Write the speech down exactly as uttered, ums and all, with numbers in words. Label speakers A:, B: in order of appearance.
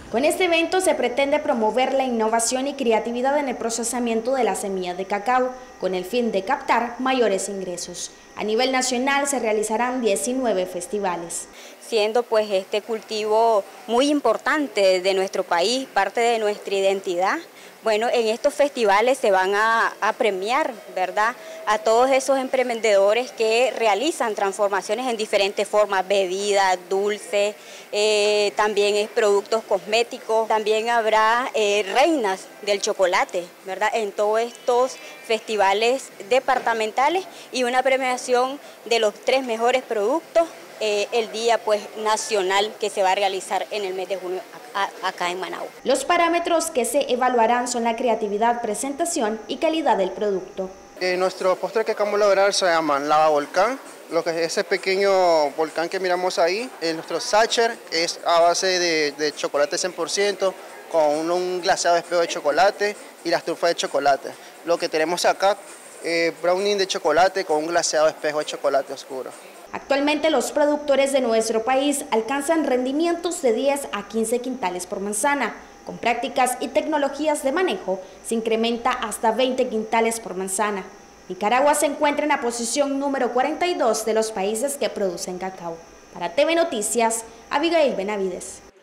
A: Con este evento se pretende promover la innovación y creatividad en el procesamiento de la semilla de cacao, con el fin de captar mayores ingresos. A nivel nacional se realizarán diecinueve festivales.
B: Siendo pues este cultivo muy importante de nuestro país, parte de nuestra identidad, bueno, en estos festivales se van a, a premiar, ¿verdad?, a todos esos emprendedores que realizan transformaciones en diferentes formas, bebidas, dulces, eh, también es productos cosméticos, también habrá eh, reinas del chocolate, ¿verdad?, en todos estos festivales departamentales y una premiación de los tres mejores productos. Eh, el día pues nacional que se va a realizar en el mes de junio a, a, acá en Managua.
A: Los parámetros que se evaluarán son la creatividad, presentación y calidad del producto.
C: Eh, nuestro postre que acabamos de lograr se llama lava volcán, lo que es ese pequeño volcán que miramos ahí. Eh, nuestro sacher es a base de, de chocolate cien por ciento con un, un glaseado espejo de chocolate y la estufa de chocolate. Lo que tenemos acá, eh, brownie de chocolate con un glaseado espejo de chocolate oscuro.
A: Actualmente los productores de nuestro país alcanzan rendimientos de diez a quince quintales por manzana. Con prácticas y tecnologías de manejo se incrementa hasta veinte quintales por manzana. Nicaragua se encuentra en la posición número cuarenta y dos de los países que producen cacao. Para T V Noticias, Abigail Benavides.